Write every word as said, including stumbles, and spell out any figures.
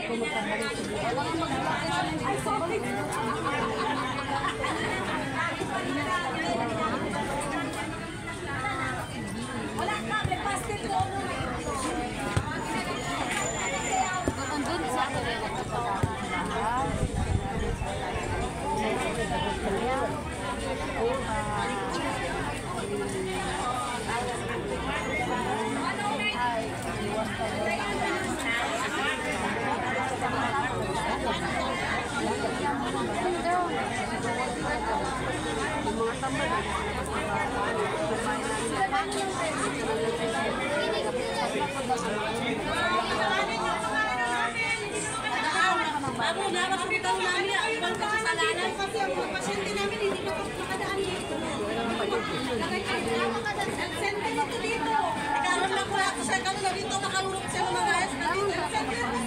Wala ka, may pastel ko. Nandun sa ako rin ang Bago na, makapitaw namin ang ibang kasalanan kasi ang mga pasyente namin hindi pa makadaan dito. Sente dito dito. Ikaw lang ko ako sa kanila dito makalulok siya ng mga ayos.